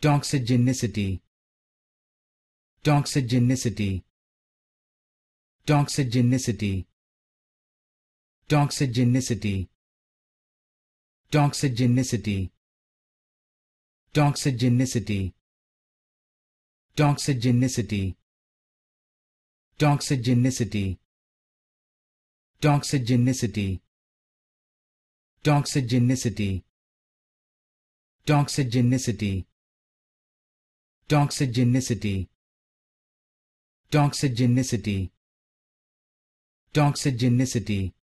Toxigenicity. Toxigenicity. Toxigenicity. Toxigenicity. Toxigenicity. Toxigenicity. Toxigenicity. Toxigenicity. Toxigenicity. Toxigenicity. Toxigenicity. Toxigenicity. Toxigenicity. Toxigenicity.